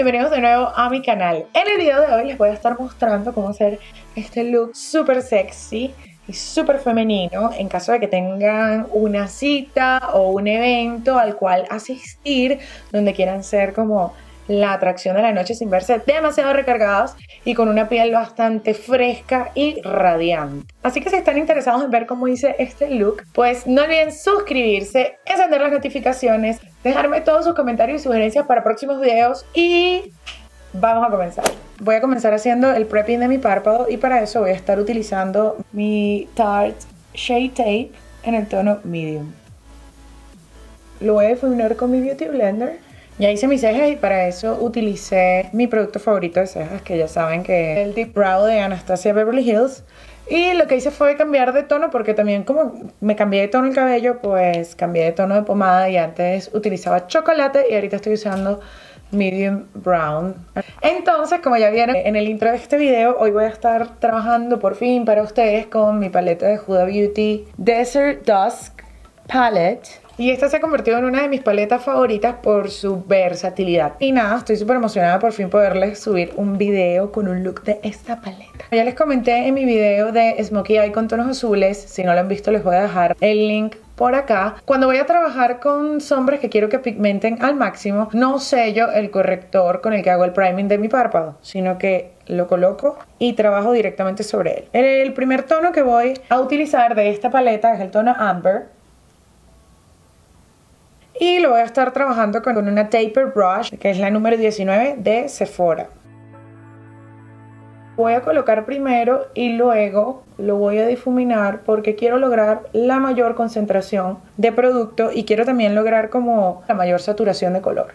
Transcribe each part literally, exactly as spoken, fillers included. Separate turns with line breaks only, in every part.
bienvenidos de nuevo a mi canal. En el video de hoy les voy a estar mostrando cómo hacer este look súper sexy y súper femenino en caso de que tengan una cita o un evento al cual asistir, donde quieran ser como la atracción de la noche sin verse demasiado recargados y con una piel bastante fresca y radiante. Así que si están interesados en ver cómo hice este look, pues no olviden suscribirse, encender las notificaciones, dejarme todos sus comentarios y sugerencias para próximos videos y vamos a comenzar. Voy a comenzar haciendo el prepping de mi párpado y para eso voy a estar utilizando mi Tarte Shade Tape en el tono medium. Lo voy a difuminar con mi Beauty Blender. Ya hice mis cejas y para eso utilicé mi producto favorito de cejas, que ya saben que es el Deep Brow de Anastasia Beverly Hills. Y lo que hice fue cambiar de tono, porque también como me cambié de tono el cabello, pues cambié de tono de pomada y antes utilizaba chocolate y ahorita estoy usando medium brown. Entonces, como ya vieron en el intro de este video, hoy voy a estar trabajando por fin para ustedes con mi paleta de Huda Beauty Desert Dusk Palette. Y esta se ha convertido en una de mis paletas favoritas por su versatilidad. Y nada, estoy súper emocionada por fin poderles subir un video con un look de esta paleta. Ya les comenté en mi video de Smokey Eye con tonos azules. Si no lo han visto, les voy a dejar el link por acá. Cuando voy a trabajar con sombras que quiero que pigmenten al máximo, no sello el corrector con el que hago el priming de mi párpado, sino que lo coloco y trabajo directamente sobre él. El primer tono que voy a utilizar de esta paleta es el tono Amber. Y lo voy a estar trabajando con una taper brush, que es la número diecinueve de Sephora. Voy a colocar primero y luego lo voy a difuminar porque quiero lograr la mayor concentración de producto y quiero también lograr como la mayor saturación de color.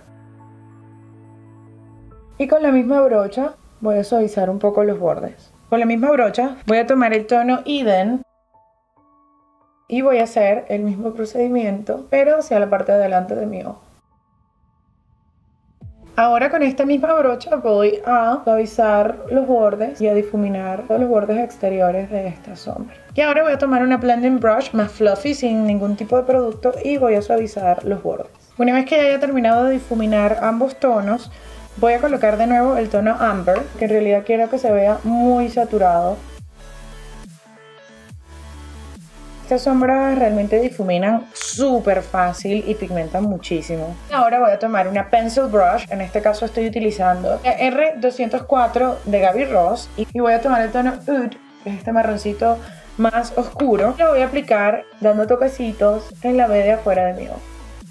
Y con la misma brocha voy a suavizar un poco los bordes. Con la misma brocha voy a tomar el tono Eden y voy a hacer el mismo procedimiento, pero hacia la parte de adelante de mi ojo. Ahora con esta misma brocha voy a suavizar los bordes y a difuminar todos los bordes exteriores de esta sombra. Y ahora voy a tomar una blending brush más fluffy, sin ningún tipo de producto, y voy a suavizar los bordes. Una vez que ya haya terminado de difuminar ambos tonos, voy a colocar de nuevo el tono Amber, que en realidad quiero que se vea muy saturado. Estas sombras realmente difuminan súper fácil y pigmentan muchísimo. Ahora voy a tomar una pencil brush, en este caso estoy utilizando R doscientos cuatro de Gaby Ross y voy a tomar el tono Oud, que es este marroncito más oscuro. Lo voy a aplicar dando toquecitos en la B de afuera de mi ojo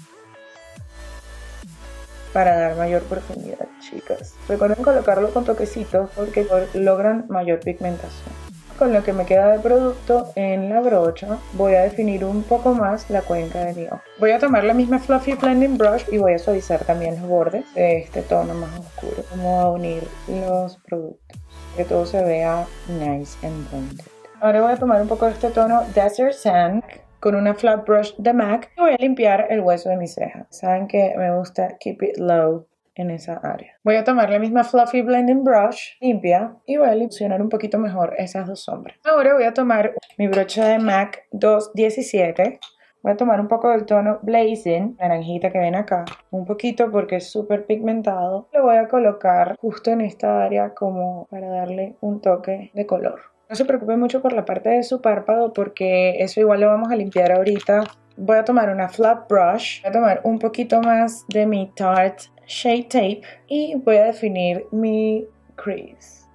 para dar mayor profundidad, chicas. Recuerden colocarlo con toquecitos porque logran mayor pigmentación. Con lo que me queda de producto en la brocha voy a definir un poco más la cuenca de mi ojo. Voy a tomar la misma Fluffy Blending Brush y voy a suavizar también los bordes de este tono más oscuro. Vamos a unir los productos, que todo se vea nice and blended. Ahora voy a tomar un poco de este tono Desert Sand con una flat brush de MAC y voy a limpiar el hueso de mi ceja. Saben que me gusta keep it low en esa área. Voy a tomar la misma Fluffy Blending Brush limpia y voy a ilusionar un poquito mejor esas dos sombras. Ahora voy a tomar mi brocha de MAC dos diecisiete. Voy a tomar un poco del tono Blazing, naranjita que ven acá. Un poquito porque es súper pigmentado. Lo voy a colocar justo en esta área como para darle un toque de color. No se preocupen mucho por la parte de su párpado porque eso igual lo vamos a limpiar ahorita. Voy a tomar una flat brush. Voy a tomar un poquito más de mi Tarte Shade Tape y voy a definir mi crease.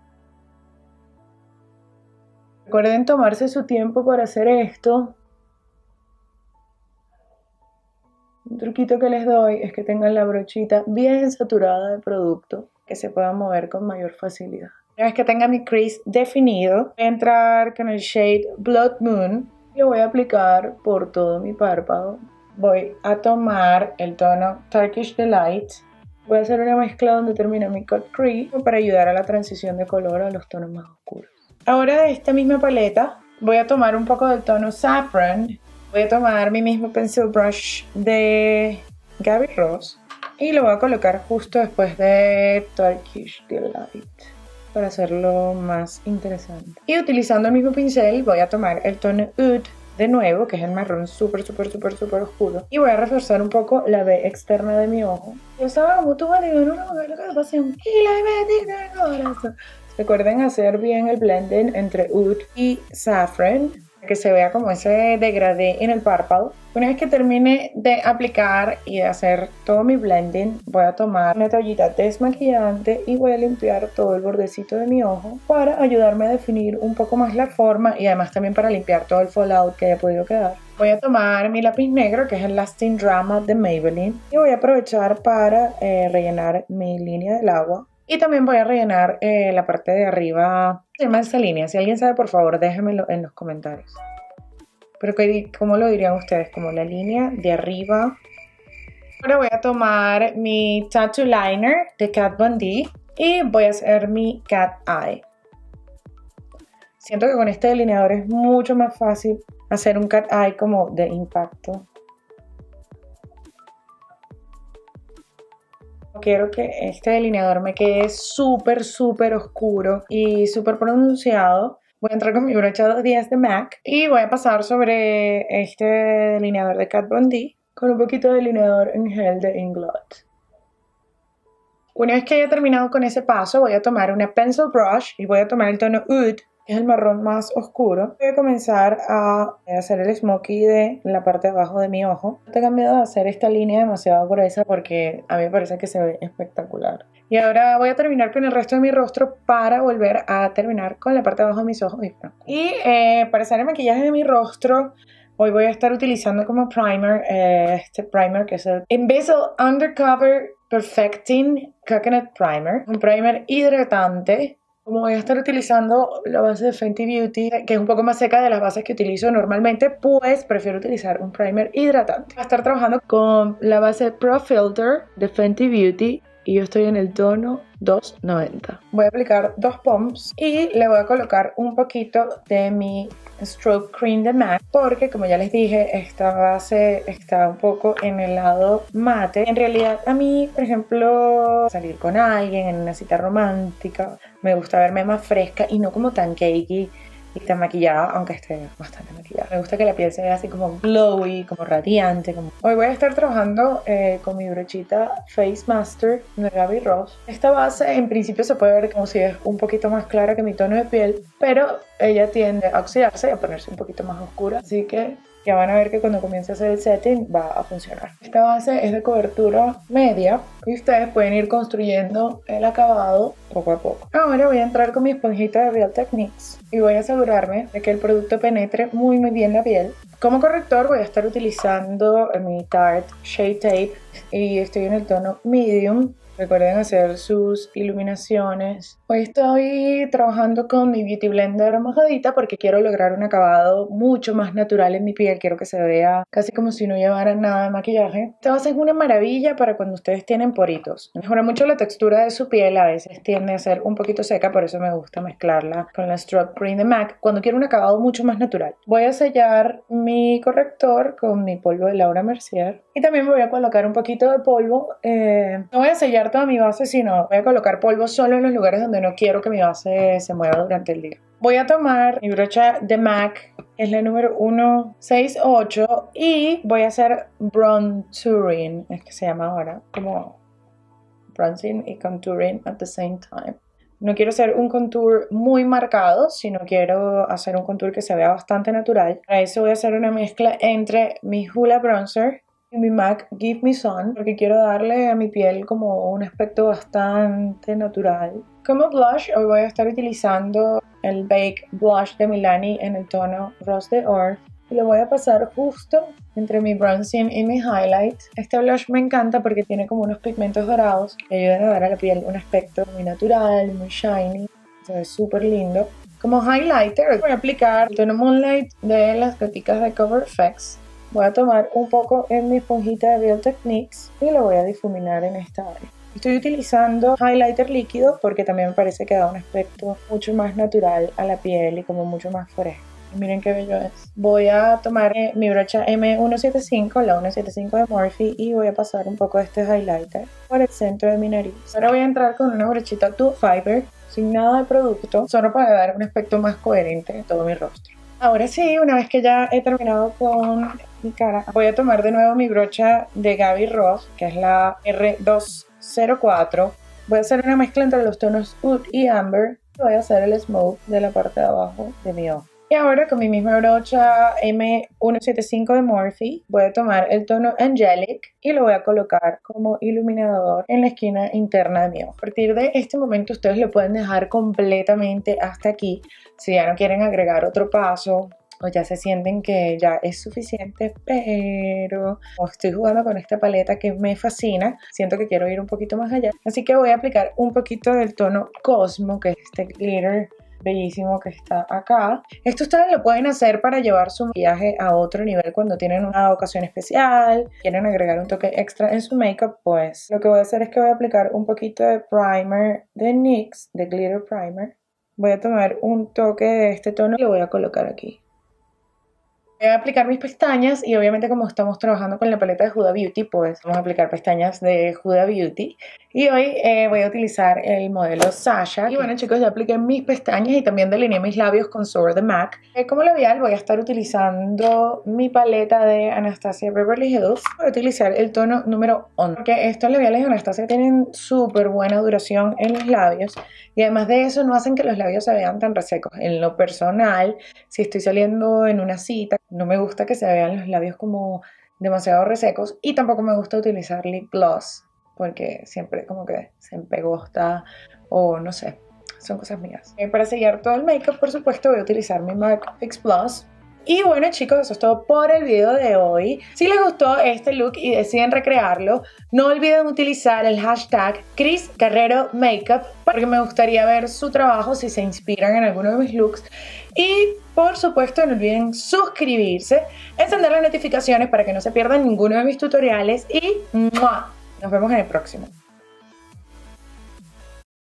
Recuerden tomarse su tiempo para hacer esto. Un truquito que les doy es que tengan la brochita bien saturada de producto, que se pueda mover con mayor facilidad. Una vez que tenga mi crease definido, voy a entrar con el shade Blood Moon y lo voy a aplicar por todo mi párpado. Voy a tomar el tono Turkish Delight. Voy a hacer una mezcla donde termina mi cut crease para ayudar a la transición de color a los tonos más oscuros. Ahora de esta misma paleta voy a tomar un poco del tono Saffron. Voy a tomar mi mismo pencil brush de Gaby Ross y lo voy a colocar justo después de Turkish Delight para hacerlo más interesante. Y utilizando el mismo pincel voy a tomar el tono Oud de nuevo, que es el marrón súper, súper, súper, súper oscuro. Y voy a reforzar un poco la B externa de mi ojo. Yo sabía como tú me digo, no, no, no, la pasión y la metida en el corazón. Recuerden hacer bien el blending entre oud y saffron, que se vea como ese degradé en el párpado. Una vez que termine de aplicar y de hacer todo mi blending, voy a tomar una toallita desmaquillante y voy a limpiar todo el bordecito de mi ojo para ayudarme a definir un poco más la forma y además también para limpiar todo el fallout que haya podido quedar. Voy a tomar mi lápiz negro, que es el Lasting Drama de Maybelline, y voy a aprovechar para eh, rellenar mi línea del agua. Y también voy a rellenar eh, la parte de arriba. ¿Cómo se llama esa línea? Si alguien sabe, por favor, déjenmelo en los comentarios. Pero ¿cómo lo dirían ustedes? Como la línea de arriba. Ahora voy a tomar mi Tattoo Liner de Kat Von D y voy a hacer mi Cat Eye. Siento que con este delineador es mucho más fácil hacer un Cat Eye como de impacto. Quiero que este delineador me quede súper, súper oscuro y súper pronunciado. Voy a entrar con mi brocha dos días de MAC y voy a pasar sobre este delineador de Kat Von D con un poquito de delineador en gel de Inglot. Una vez que haya terminado con ese paso, voy a tomar una pencil brush y voy a tomar el tono Oud, que es el marrón más oscuro. Voy a comenzar a hacer el smokey de la parte de abajo de mi ojo. Tengo miedo de hacer esta línea demasiado gruesa porque a mí me parece que se ve espectacular. Y ahora voy a terminar con el resto de mi rostro para volver a terminar con la parte de abajo de mis ojos. Y eh, para hacer el maquillaje de mi rostro, hoy voy a estar utilizando como primer eh, este primer que es el Invisible Undercover Perfecting Coconut Primer. Un primer hidratante. Como voy a estar utilizando la base de Fenty Beauty, que es un poco más seca de las bases que utilizo normalmente, pues prefiero utilizar un primer hidratante. Voy a estar trabajando con la base Pro Filter de Fenty Beauty y yo estoy en el tono dos noventa. Voy a aplicar dos pumps y le voy a colocar un poquito de mi Stroke Cream de MAC porque, como ya les dije, esta base está un poco en el lado mate. En realidad, a mí, por ejemplo, salir con alguien en una cita romántica, me gusta verme más fresca y no como tan cakey y tan maquillada, aunque esté bastante maquillada. Me gusta que la piel se vea así como glowy, como radiante. Como... Hoy voy a estar trabajando eh, con mi brochita Face Master de Gaby Rose. Esta base en principio se puede ver como si es un poquito más clara que mi tono de piel, pero ella tiende a oxidarse y a ponerse un poquito más oscura, así que ya van a ver que cuando comience a hacer el setting va a funcionar. Esta base es de cobertura media y ustedes pueden ir construyendo el acabado poco a poco. Ahora voy a entrar con mi esponjita de Real Techniques y voy a asegurarme de que el producto penetre muy muy bien la piel. Como corrector voy a estar utilizando mi Tarte Shade Tape y estoy en el tono medium. Recuerden hacer sus iluminaciones. Hoy estoy trabajando con mi Beauty Blender mojadita porque quiero lograr un acabado mucho más natural en mi piel. Quiero que se vea casi como si no llevara nada de maquillaje. Esta base es una maravilla para cuando ustedes tienen poritos. Mejora mucho la textura de su piel. A veces tiende a ser un poquito seca, por eso me gusta mezclarla con la Stroke Cream de MAC cuando quiero un acabado mucho más natural. Voy a sellar mi corrector con mi polvo de Laura Mercier. Y también me voy a colocar un poquito de polvo. Eh, no voy a sellar toda mi base, sino voy a colocar polvo solo en los lugares donde no quiero que mi base se mueva durante el día. Voy a tomar mi brocha de MAC, es la número uno seis ocho, y voy a hacer bronzing, es que se llama ahora, como bronzing y contouring at the same time. No quiero hacer un contour muy marcado, sino quiero hacer un contour que se vea bastante natural. Para eso voy a hacer una mezcla entre mi Hoola Bronzer y mi MAC Give Me Sun, porque quiero darle a mi piel como un aspecto bastante natural. Como blush, hoy voy a estar utilizando el Bake Blush de Milani en el tono Rose d'Or y lo voy a pasar justo entre mi bronzing y mi highlight. Este blush me encanta porque tiene como unos pigmentos dorados que ayudan a dar a la piel un aspecto muy natural, muy shiny. Se ve súper lindo. Como highlighter voy a aplicar el tono Moonlight de las goticas de Cover F X. Voy a tomar un poco en mi esponjita de Real Techniques y lo voy a difuminar en esta área. Estoy utilizando highlighter líquido porque también me parece que da un aspecto mucho más natural a la piel y como mucho más fresco. Y miren qué bello es. Voy a tomar eh, mi brocha eme ciento setenta y cinco, la ciento setenta y cinco de Morphe, y voy a pasar un poco de este highlighter por el centro de mi nariz. Ahora voy a entrar con una brochita Tube Fiber sin nada de producto, solo para dar un aspecto más coherente en todo mi rostro. Ahora sí, una vez que ya he terminado con mi cara, voy a tomar de nuevo mi brocha de Gaby Ross, que es la R dos cero cuatro. Voy a hacer una mezcla entre los tonos Oud y Amber. Voy a hacer el smoke de la parte de abajo de mi ojo. Y ahora con mi misma brocha M ciento setenta y cinco de Morphe voy a tomar el tono Angelic y lo voy a colocar como iluminador en la esquina interna de mi ojo. A partir de este momento ustedes lo pueden dejar completamente hasta aquí. Si ya no quieren agregar otro paso o ya se sienten que ya es suficiente, pero estoy jugando con esta paleta que me fascina, siento que quiero ir un poquito más allá. Así que voy a aplicar un poquito del tono Cosmo, que es este glitter bellísimo que está acá. Esto ustedes lo pueden hacer para llevar su maquillaje a otro nivel cuando tienen una ocasión especial, quieren agregar un toque extra en su make-up. Pues lo que voy a hacer es que voy a aplicar un poquito de primer de N Y X, de Glitter Primer. Voy a tomar un toque de este tono y lo voy a colocar aquí. Voy a aplicar mis pestañas y obviamente como estamos trabajando con la paleta de Huda Beauty, pues vamos a aplicar pestañas de Huda Beauty. Y hoy eh, voy a utilizar el modelo Sasha. Y bueno chicos, ya apliqué mis pestañas y también delineé mis labios con Soar the Mac. Eh, como labial voy a estar utilizando mi paleta de Anastasia Beverly Hills. Voy a utilizar el tono número once, porque estos labiales de Anastasia tienen súper buena duración en los labios. Y además de eso no hacen que los labios se vean tan resecos. En lo personal, si estoy saliendo en una cita, no me gusta que se vean los labios como demasiado resecos. Y tampoco me gusta utilizar lip gloss, porque siempre como que se empegosta o no sé, son cosas mías. Eh, para sellar todo el make-up, por supuesto, voy a utilizar mi MAC Fix Plus. Y bueno chicos, eso es todo por el video de hoy. Si les gustó este look y deciden recrearlo, no olviden utilizar el hashtag Cris Guerrero Makeup, porque me gustaría ver su trabajo si se inspiran en alguno de mis looks. Y por supuesto no olviden suscribirse, encender las notificaciones para que no se pierdan ninguno de mis tutoriales y ¡mua! Nos vemos en el próximo.